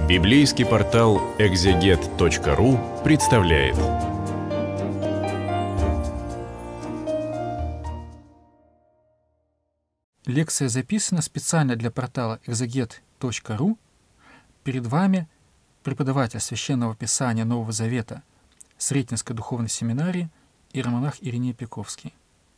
Библейский портал экзегет.ру представляет. Лекция записана специально для портала экзегет.ру. Перед вами преподаватель Священного Писания Нового Завета Сретенской духовной семинарии иеромонах Ириней Пековский.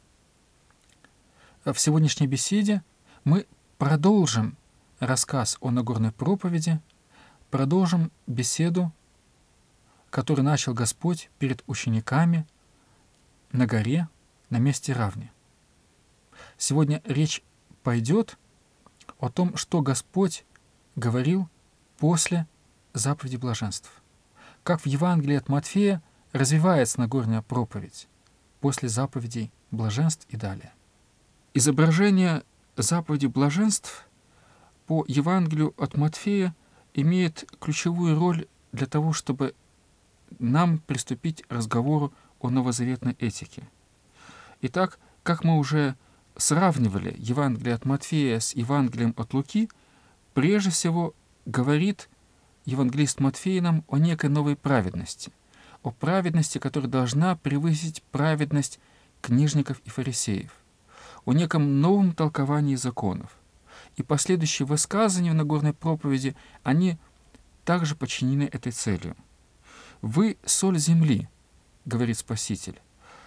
В сегодняшней беседе мы продолжим рассказ о Нагорной проповеди, продолжим беседу, которую начал Господь перед учениками на горе, на месте Равни. Сегодня речь пойдет о том, что Господь говорил после заповеди блаженств. Как в Евангелии от Матфея развивается Нагорная проповедь после заповедей блаженств и далее. Изображение заповеди блаженств по Евангелию от Матфея имеет ключевую роль для того, чтобы нам приступить к разговору о новозаветной этике. Итак, как мы уже сравнивали Евангелие от Матфея с Евангелием от Луки, прежде всего говорит евангелист Матфей нам о некой новой праведности, о праведности, которая должна превысить праведность книжников и фарисеев, о неком новом толковании законов. И последующие высказывания в Нагорной проповеди, они также подчинены этой целью. «Вы — соль земли», — говорит Спаситель.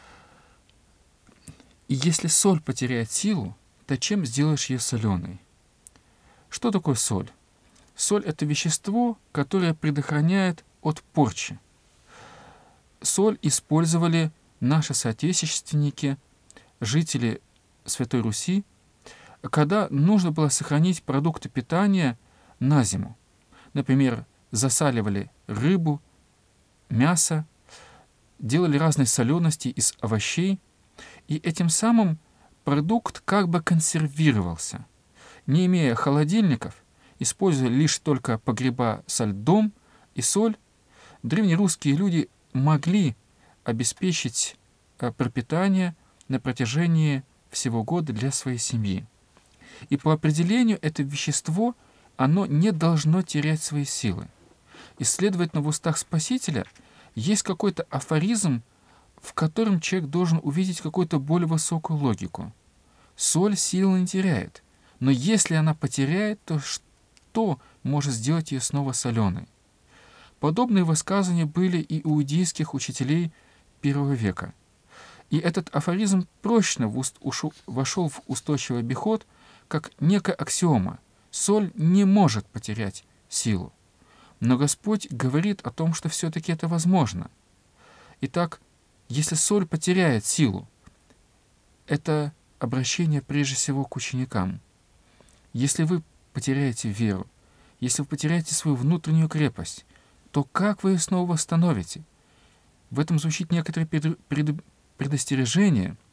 И если соль потеряет силу, то чем сделаешь ее соленой? Что такое соль? Соль — это вещество, которое предохраняет от порчи. Соль использовали наши соотечественники, жители Святой Руси, когда нужно было сохранить продукты питания на зиму. Например, засаливали рыбу, мясо, делали разные солености из овощей, и этим самым продукт как бы консервировался. Не имея холодильников, используя лишь только погреба со льдом и соль, древнерусские люди могли обеспечить пропитание на протяжении всего года для своей семьи. И по определению это вещество, оно не должно терять свои силы. И, следовательно, в устах Спасителя есть какой-то афоризм, в котором человек должен увидеть какую-то более высокую логику. Соль силы не теряет, но если она потеряет, то что может сделать ее снова соленой? Подобные высказывания были и у иудейских учителей I века. И этот афоризм прочно вошел в устойчивый обиход, как некая аксиома. Соль не может потерять силу. Но Господь говорит о том, что все-таки это возможно. Итак, если соль потеряет силу, это обращение прежде всего к ученикам. Если вы потеряете веру, если вы потеряете свою внутреннюю крепость, то как вы ее снова восстановите? В этом звучит некоторое предостережение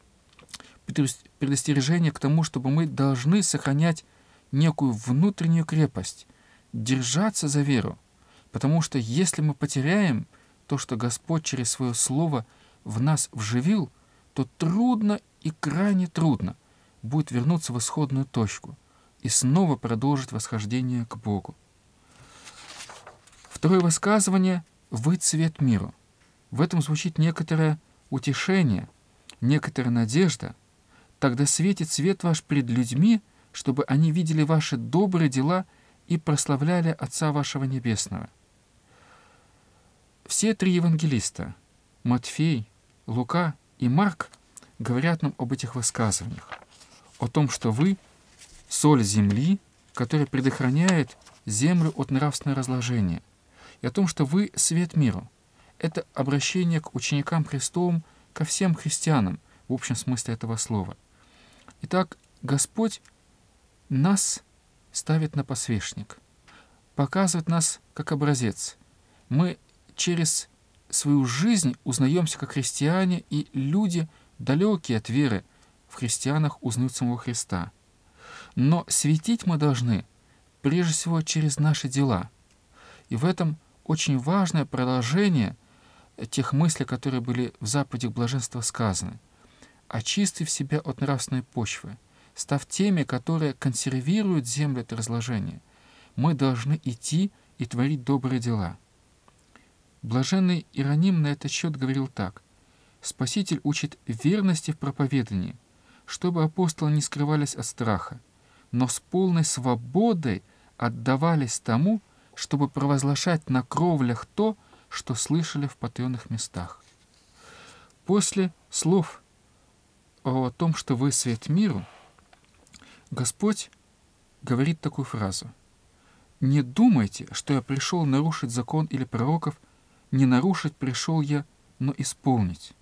к тому, чтобы мы должны сохранять некую внутреннюю крепость, держаться за веру, потому что если мы потеряем то, что Господь через свое Слово в нас вживил, то трудно и крайне трудно будет вернуться в исходную точку и снова продолжить восхождение к Богу. Второе высказывание — «Вы цвет миру». В этом звучит некоторое утешение, некоторая надежда. «Тогда светит свет ваш пред людьми, чтобы они видели ваши добрые дела и прославляли Отца вашего Небесного». Все три евангелиста — Матфей, Лука и Марк — говорят нам об этих высказываниях, о том, что вы — соль земли, которая предохраняет землю от нравственного разложения, и о том, что вы — свет миру. Это обращение к ученикам Христовым, ко всем христианам, в общем смысле этого слова. Итак, Господь нас ставит на посвящник, показывает нас как образец. Мы через свою жизнь узнаемся как христиане, и люди, далекие от веры в христианах, узнают самого Христа. Но светить мы должны прежде всего через наши дела. И в этом очень важное продолжение тех мыслей, которые были в заповедях блаженства сказаны. Очистив себя от нравственной почвы, став теми, которые консервируют землю от разложения, мы должны идти и творить добрые дела. Блаженный Иероним на этот счет говорил так: «Спаситель учит верности в проповедании, чтобы апостолы не скрывались от страха, но с полной свободой отдавались тому, чтобы провозглашать на кровлях то, что слышали в потаенных местах». После слов о том, что вы свет миру, Господь говорит такую фразу: «Не думайте, что я пришел нарушить закон или пророков, не нарушить пришел я, но исполнить».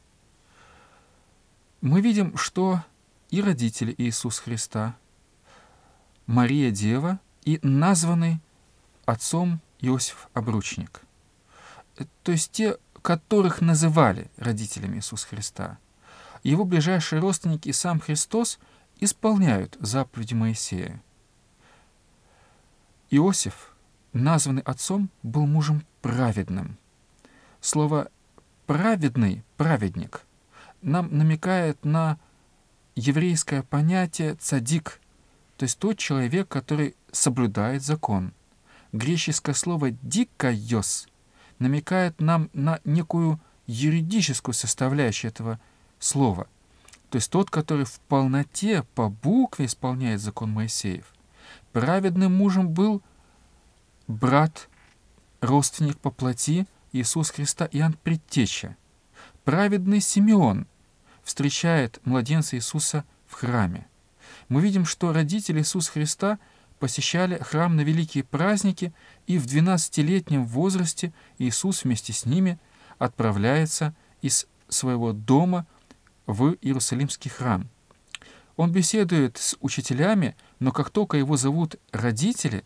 Мы видим, что и родители Иисуса Христа, Мария Дева, и названный отцом Иосиф Обручник, то есть те, которых называли родителями Иисуса Христа, его ближайшие родственники и сам Христос исполняют заповеди Моисея. Иосиф, названный отцом, был мужем праведным. Слово «праведный», «праведник» нам намекает на еврейское понятие «цадик», то есть тот человек, который соблюдает закон. Греческое слово «дикайос» намекает нам на некую юридическую составляющую этого слова, то есть тот, который в полноте по букве исполняет закон Моисеев. Праведным мужем был брат, родственник по плоти Иисуса Христа Иоанн Предтеча. Праведный Симеон встречает младенца Иисуса в храме. Мы видим, что родители Иисуса Христа посещали храм на великие праздники, и в 12-летнем возрасте Иисус вместе с ними отправляется из своего дома в Иерусалимский храм. Он беседует с учителями, но как только его зовут родители,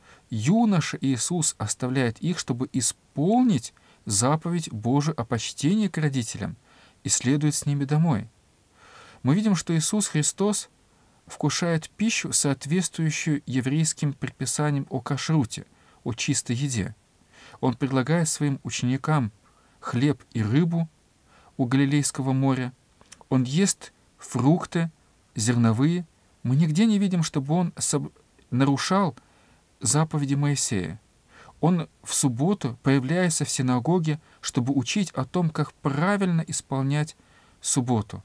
юноша Иисус оставляет их, чтобы исполнить заповедь Божию о почтении к родителям, и следует с ними домой. Мы видим, что Иисус Христос вкушает пищу, соответствующую еврейским предписаниям о кашруте, о чистой еде. Он предлагает своим ученикам хлеб и рыбу у Галилейского моря. Он ест фрукты, зерновые. Мы нигде не видим, чтобы он нарушал заповеди Моисея. Он в субботу появляется в синагоге, чтобы учить о том, как правильно исполнять субботу.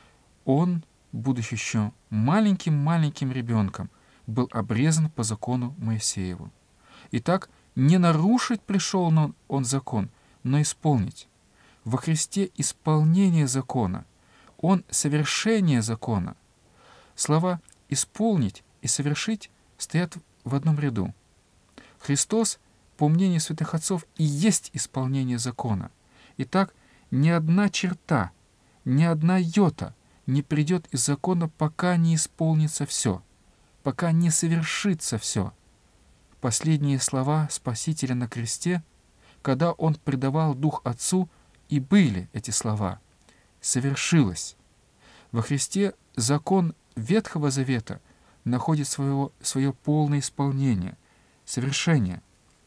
Он, будучи еще маленьким ребенком, был обрезан по закону Моисееву. Итак, не нарушить пришел он закон, но исполнить. Во Христе исполнение закона. Он совершение закона. Слова «исполнить» и «совершить» стоят в одном ряду. Христос, по мнению святых отцов, и есть исполнение закона. Итак, ни одна черта, ни одна йота не придет из закона, пока не исполнится все, пока не совершится все. Последние слова Спасителя на кресте, когда Он предавал Дух Отцу, и были эти слова: «Совершилось». Во Христе закон Ветхого Завета находит свое полное исполнение, совершение.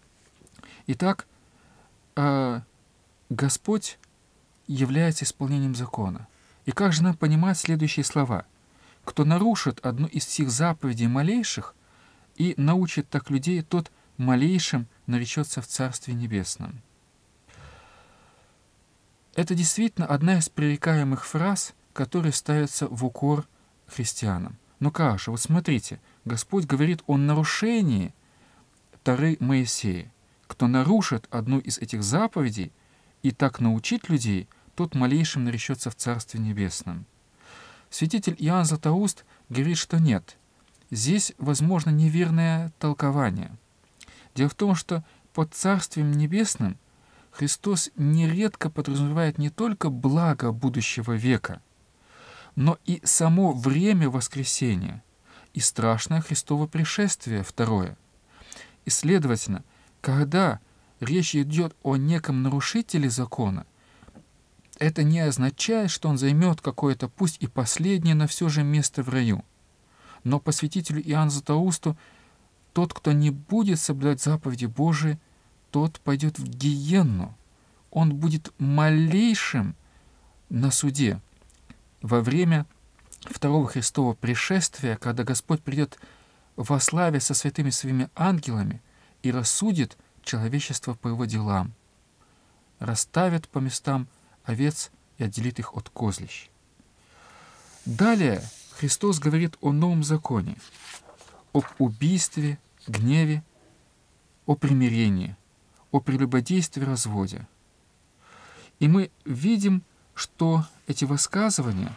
Итак, Господь является исполнением закона. И как же нам понимать следующие слова? «Кто нарушит одну из всех заповедей малейших и научит так людей, тот малейшим наречется в Царстве Небесном». Это действительно одна из пререкаемых фраз, которые ставятся в укор христианам. Ну как же, вот смотрите, Господь говорит о нарушении Торы Моисея. Кто нарушит одну из этих заповедей и так научит людей, тот малейшим наречется в Царстве Небесном. Святитель Иоанн Златоуст говорит, что нет. Здесь возможно неверное толкование. Дело в том, что под Царствием Небесным Христос нередко подразумевает не только благо будущего века, но и само время воскресения и страшное Христово пришествие второе. И, следовательно, когда речь идет о неком нарушителе закона, это не означает, что он займет какое-то, пусть и последнее, но все же место в раю. Но по святителю Иоанну Златоусту тот, кто не будет соблюдать заповеди Божии, тот пойдет в гиенну. Он будет малейшим на суде. Во время второго Христового пришествия, когда Господь придет во славе со святыми своими ангелами и рассудит человечество по его делам, расставит по местам овец и отделит их от козлищ. Далее Христос говорит о новом законе, об убийстве, гневе, о примирении, о прелюбодействе, разводе. И мы видим, что эти высказывания,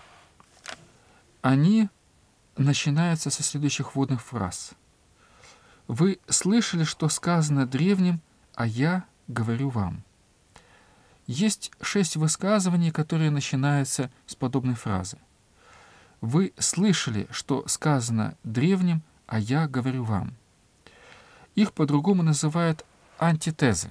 они начинаются со следующих вводных фраз. «Вы слышали, что сказано древним, а я говорю вам». Есть 6 высказываний, которые начинаются с подобной фразы. «Вы слышали, что сказано древним, а я говорю вам». Их по-другому называют антитезы.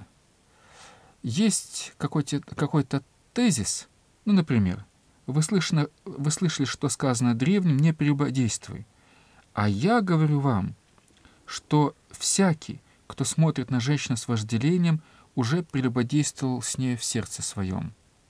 Есть какой-то тезис, например, вы слышали, что сказано древним, не прелюбодействуй. А я говорю вам, что всякий, кто смотрит на женщину с вожделением, уже прелюбодействовал с нею в сердце своем.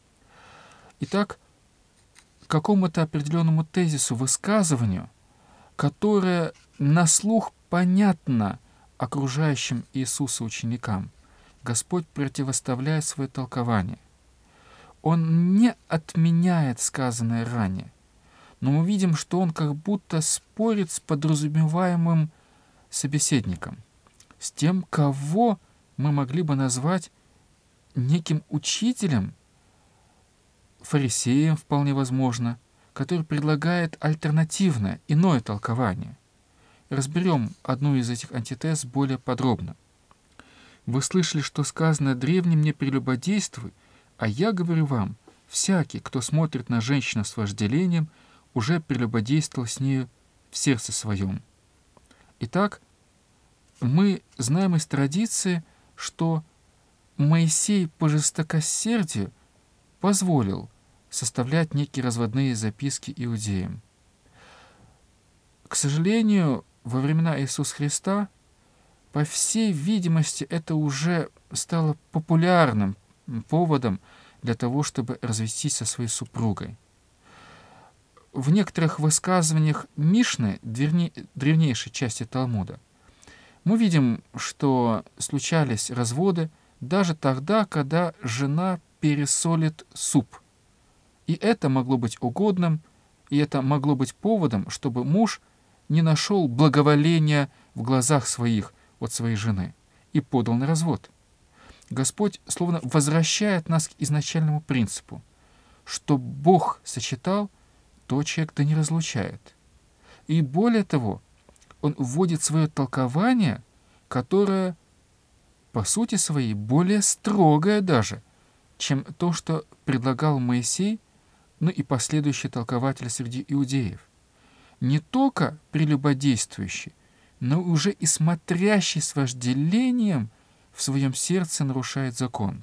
Итак, к какому-то определенному тезису, высказыванию, которое на слух понятно окружающим Иисуса ученикам, Господь противоставляет свое толкование. Он не отменяет сказанное ранее, но мы видим, что он как будто спорит с подразумеваемым собеседником, с тем, кого мы могли бы назвать неким учителем, фарисеем вполне возможно, который предлагает альтернативное, иное толкование. Разберем одну из этих антитез более подробно. Вы слышали, что сказано древним, не прелюбодействуй, а я говорю вам, всякий, кто смотрит на женщину с вожделением, уже прелюбодействовал с нею в сердце своем. Итак, мы знаем из традиции, что Моисей по жестокосердию позволил составлять некие разводные записки иудеям. К сожалению, во времена Иисуса Христа, по всей видимости, это уже стало популярным поводом для того, чтобы развестись со своей супругой. В некоторых высказываниях Мишны, древнейшей части Талмуда, мы видим, что случались разводы даже тогда, когда жена пересолит суп. И это могло быть угодным, и это могло быть поводом, чтобы муж не нашел благоволения в глазах своих от своей жены и подал на развод. Господь словно возвращает нас к изначальному принципу, что Бог сочетал, то человек да не разлучает. И более того, Он вводит свое толкование, которое, по сути своей, более строгое даже, чем то, что предлагал Моисей, и последующие толкователи среди иудеев. Не только прелюбодействующий, но уже и смотрящий с вожделением в своем сердце нарушает закон.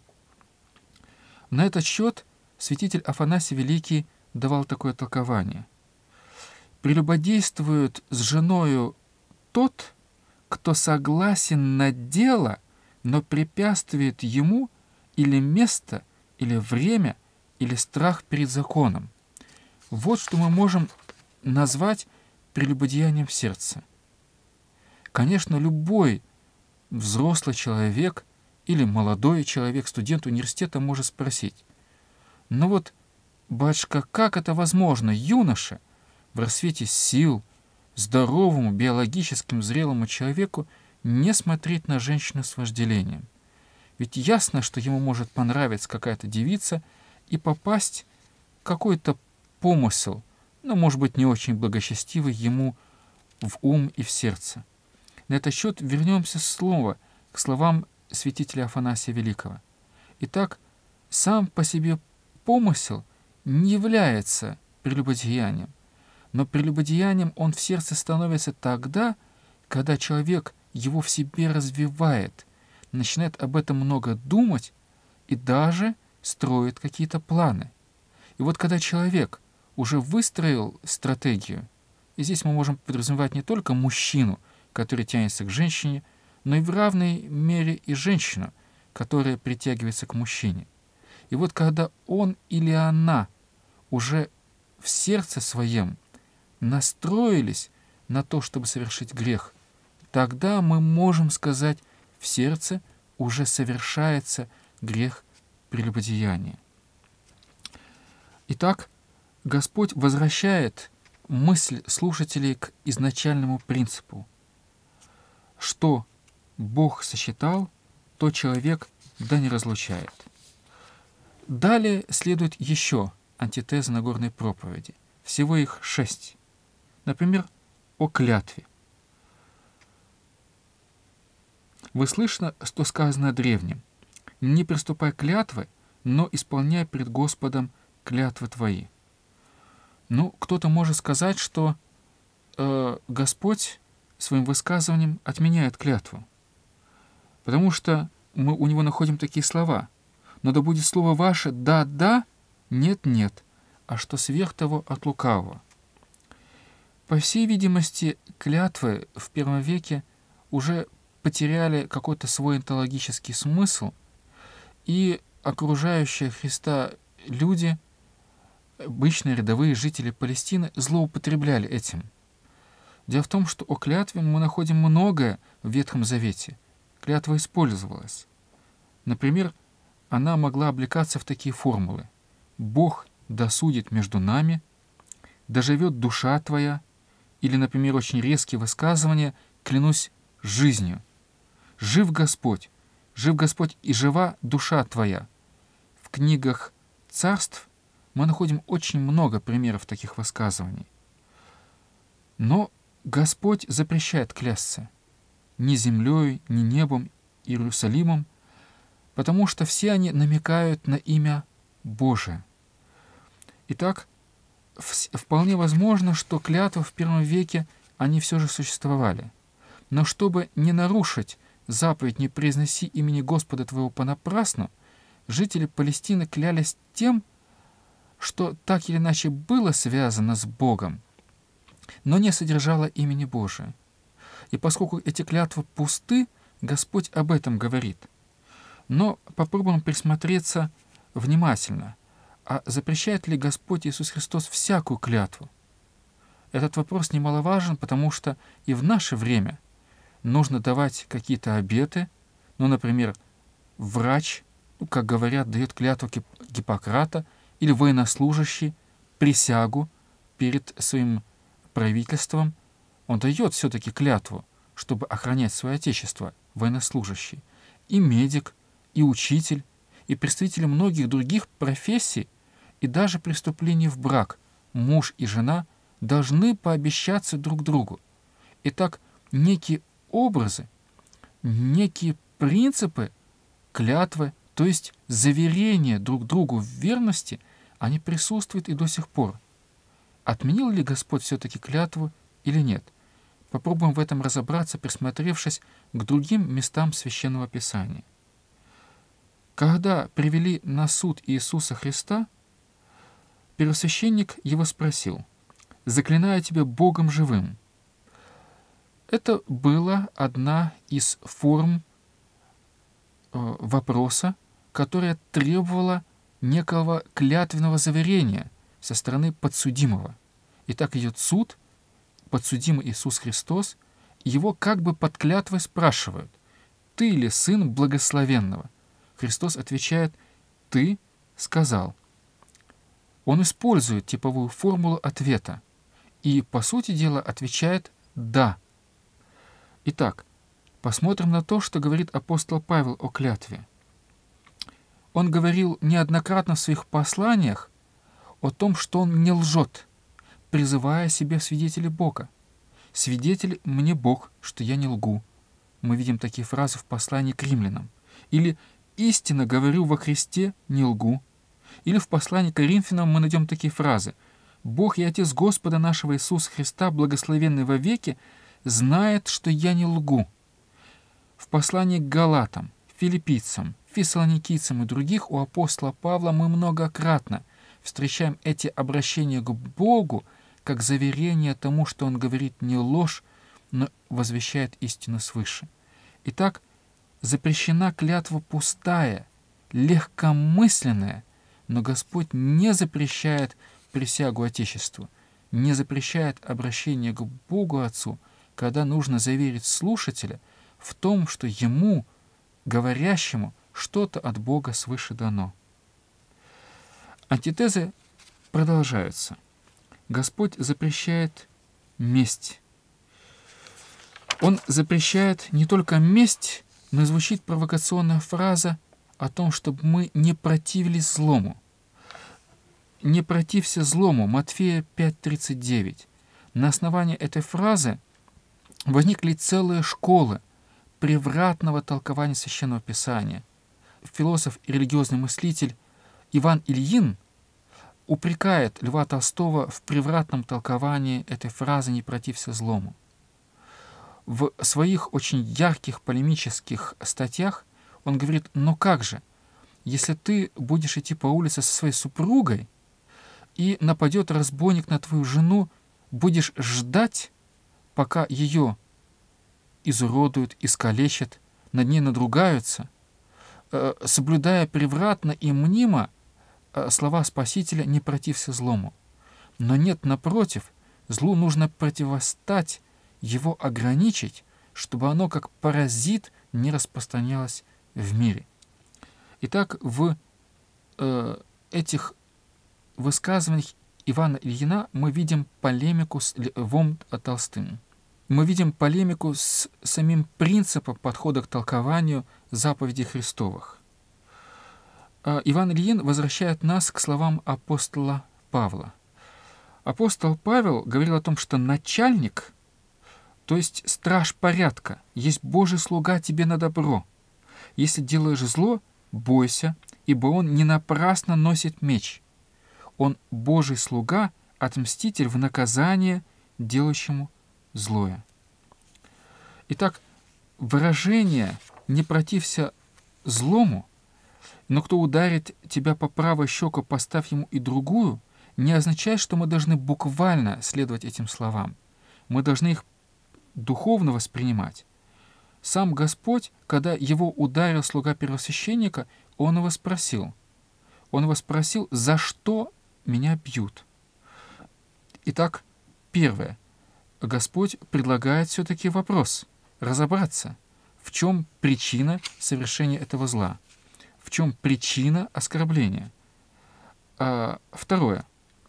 На этот счет святитель Афанасий Великий давал такое толкование. «Прелюбодействует с женою тот, кто согласен на дело, но препятствует ему или место, или время, или страх перед законом». Вот что мы можем назвать прелюбодеянием в сердце. Конечно, любой взрослый человек или молодой человек, студент университета может спросить: «Ну вот, батюшка, как это возможно юноше в расцвете сил, здоровому, биологическим, зрелому человеку не смотреть на женщину с вожделением? Ведь ясно, что ему может понравиться какая-то девица и попасть в какой-то помысел, может быть, не очень благочестивый ему в ум и в сердце». На этот счет вернемся снова к словам святителя Афанасия Великого. Итак, сам по себе помысел не является прелюбодеянием, но прелюбодеянием он в сердце становится тогда, когда человек его в себе развивает, начинает об этом много думать и даже строит какие-то планы. И вот когда человек уже выстроил стратегию, и здесь мы можем подразумевать не только мужчину, который тянется к женщине, но и в равной мере и женщину, которая притягивается к мужчине. И вот когда он или она уже в сердце своем настроились на то, чтобы совершить грех, тогда мы можем сказать: в сердце уже совершается грех прелюбодеяния. Итак, Господь возвращает мысль слушателей к изначальному принципу. Что Бог сосчитал, то человек да не разлучает. Далее следует еще антитеза Нагорной проповеди. Всего их 6. Например, о клятве. Вы слышно, что сказано древним: «Не приступай клятвы, но исполняй пред Господом клятвы твои». Ну, кто-то может сказать, что Господь своим высказыванием отменяет клятву, потому что мы у Него находим такие слова: «Но да будет слово ваше да, да, нет, нет, а что сверх того от лукавого». По всей видимости, клятвы в первом веке уже потеряли какой-то свой онтологический смысл, и окружающие Христа люди, обычные рядовые жители Палестины, злоупотребляли этим. Дело в том, что о клятве мы находим многое в Ветхом Завете. Клятва использовалась. Например, она могла облекаться в такие формулы: «Бог досудит между нами», «Доживет душа твоя», или, например, очень резкие высказывания: «Клянусь жизнью», жив Господь и жива душа твоя». В книгах царств мы находим очень много примеров таких высказываний. Но Господь запрещает клясться ни землей, ни небом, Иерусалимом, потому что все они намекают на имя Божие. Итак, вполне возможно, что клятвы в первом веке, они все же существовали. Но чтобы не нарушить заповедь «Не произноси имени Господа твоего понапрасну», жители Палестины клялись тем, что так или иначе было связано с Богом, но не содержало имени Божия. И поскольку эти клятвы пусты, Господь об этом говорит. Но попробуем присмотреться внимательно. А запрещает ли Господь Иисус Христос всякую клятву? Этот вопрос немаловажен, потому что и в наше время нужно давать какие-то обеты. Ну, например, врач, как говорят, дает клятву Гиппократа, или военнослужащий присягу перед своим правительством. Он дает все-таки клятву, чтобы охранять свое отечество, военнослужащий. И медик, и учитель, и представители многих других профессий, и даже при вступлении в брак муж и жена должны пообещаться друг другу. Итак, некие образы, некие принципы клятвы, то есть заверения друг другу в верности, они присутствуют и до сих пор. Отменил ли Господь все-таки клятву или нет? Попробуем в этом разобраться, присмотревшись к другим местам Священного Писания. Когда привели на суд Иисуса Христа, первосвященник его спросил: «Заклинаю тебя Богом живым». Это была одна из форм вопроса, которая требовала некого клятвенного заверения со стороны подсудимого. Итак, идет суд, подсудимый Иисус Христос, его как бы под клятвой спрашивают: «Ты ли Сын Благословенного?» Христос отвечает: «Ты сказал». Он использует типовую формулу ответа и, по сути дела, отвечает «да». Итак, посмотрим на то, что говорит апостол Павел о клятве. Он говорил неоднократно в своих посланиях о том, что он не лжет, призывая себе в свидетели Бога. «Свидетель мне Бог, что я не лгу». Мы видим такие фразы в послании к римлянам. Или «Истинно говорю во Христе, не лгу». Или в послании к Коринфянам мы найдем такие фразы: «Бог и Отец Господа нашего Иисуса Христа, благословенный во веки, знает, что я не лгу». В послании к Галатам, Филиппийцам, Фессалоникийцам и других у апостола Павла мы многократно встречаем эти обращения к Богу как заверение тому, что он говорит не ложь, но возвещает истину свыше. Итак, запрещена клятва пустая, легкомысленная, но Господь не запрещает присягу Отечеству, не запрещает обращение к Богу Отцу, когда нужно заверить слушателя в том, что ему говорящему что-то от Бога свыше дано. Антитезы продолжаются. Господь запрещает месть. Он запрещает не только месть, но и звучит провокационная фраза о том, чтобы мы не противились злому. «Не протився злому» Матфея 5:39. На основании этой фразы возникли целые школы превратного толкования Священного Писания. Философ и религиозный мыслитель Иван Ильин упрекает Льва Толстого в превратном толковании этой фразы «не протився злому». В своих очень ярких полемических статьях он говорит: «Но как же, если ты будешь идти по улице со своей супругой, и нападет разбойник на твою жену, будешь ждать, пока ее изуродуют, искалечат, над ней надругаются, соблюдая превратно и мнимо слова Спасителя «не протився злому». Но нет, напротив, злу нужно противостать, его ограничить, чтобы оно как паразит не распространялось в мире». Итак, в этих высказываниях Ивана Ильина мы видим полемику с Львом Толстым. Мы видим полемику с самим принципом подхода к толкованию заповедей Христовых. Иван Ильин возвращает нас к словам апостола Павла. Апостол Павел говорил о том, что начальник, то есть страж порядка, есть Божий слуга тебе на добро. Если делаешь зло, бойся, ибо он не напрасно носит меч. Он Божий слуга, отмститель в наказание делающему злое. Итак, выражение «не протився злому», но кто ударит тебя по правой щеку, поставь ему и другую, не означает, что мы должны буквально следовать этим словам. Мы должны их духовно воспринимать. Сам Господь, когда его ударил слуга первосвященника, он его спросил, за что меня бьют? Итак, первое. Господь предлагает все-таки вопрос, разобраться, в чем причина совершения этого зла, в чем причина оскорбления. Второе.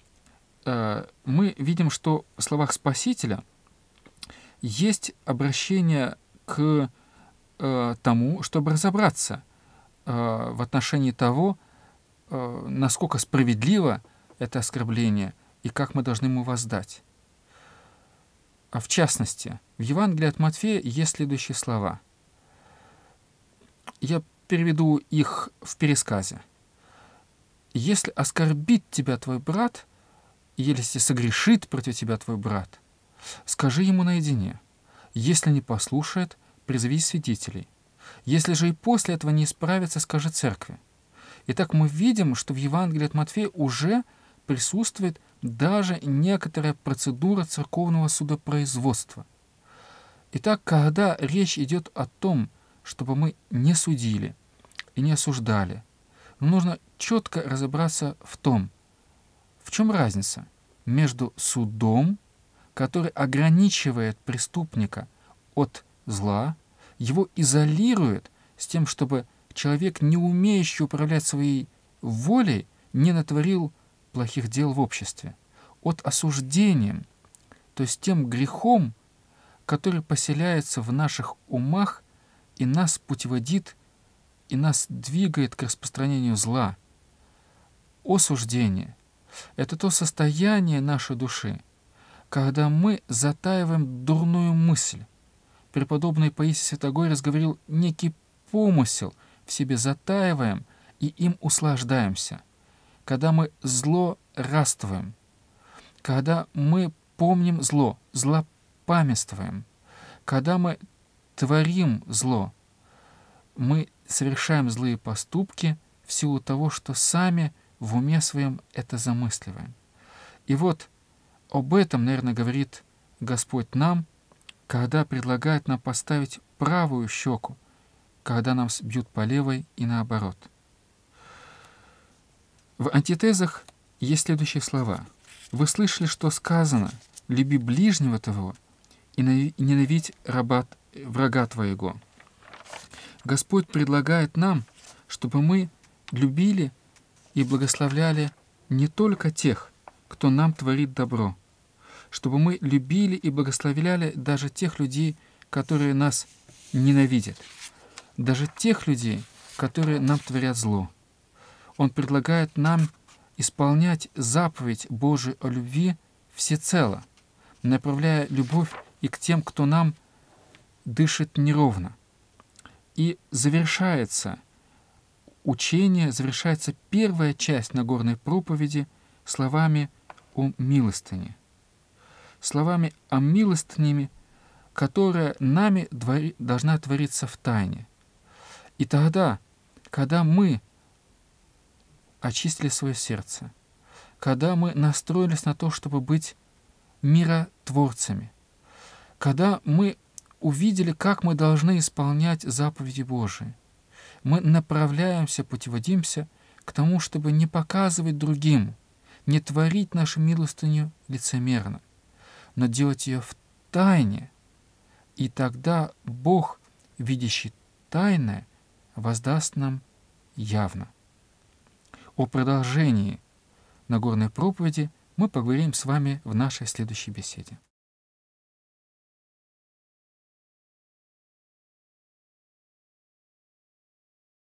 Мы видим, что в словах Спасителя есть обращение к тому, чтобы разобраться в отношении того, насколько справедливо это оскорбление и как мы должны ему воздать. В частности, в Евангелии от Матфея есть следующие слова. Я переведу их в пересказе. «Если оскорбит тебя твой брат, или если согрешит против тебя твой брат, скажи ему наедине. Если не послушает, призови свидетелей. Если же и после этого не исправится, скажи церкви». Итак, мы видим, что в Евангелии от Матфея уже присутствует даже некоторая процедура церковного судопроизводства. Итак, когда речь идет о том, чтобы мы не судили и не осуждали, нужно четко разобраться в том, в чем разница между судом, который ограничивает преступника от зла, его изолирует с тем, чтобы человек, не умеющий управлять своей волей, не натворил плохих дел в обществе, от осуждения, то есть тем грехом, который поселяется в наших умах и нас путеводит, и нас двигает к распространению зла. Осуждение — это то состояние нашей души, когда мы затаиваем дурную мысль. Преподобный Паисий Святогорец говорил: некий помысел в себе затаиваем и им услаждаемся. Когда мы зло раствуем, когда мы помним зло, злопамятствуем, когда мы творим зло, мы совершаем злые поступки в силу того, что сами в уме своем это замысливаем. И вот об этом, наверное, говорит Господь нам, когда предлагает нам поставить правую щеку, когда нам бьют по левой и наоборот. В антитезах есть следующие слова. «Вы слышали, что сказано: люби ближнего твоего и ненавидь врага твоего». Господь предлагает нам, чтобы мы любили и благословляли не только тех, кто нам творит добро, чтобы мы любили и благословляли даже тех людей, которые нас ненавидят, даже тех людей, которые нам творят зло. Он предлагает нам исполнять заповедь Божию о любви всецело, направляя любовь и к тем, кто нам дышит неровно. И завершается учение, завершается первая часть Нагорной проповеди словами о милостыне. Словами о милостыне, которая нами должна твориться в тайне. И тогда, когда мы очистили свое сердце, когда мы настроились на то, чтобы быть миротворцами, когда мы увидели, как мы должны исполнять заповеди Божии, мы направляемся, путеводимся к тому, чтобы не показывать другим, не творить нашу милостыню лицемерно, но делать ее в тайне. И тогда Бог, видящий тайное, воздаст нам явно. О продолжении Нагорной проповеди мы поговорим с вами в нашей следующей беседе.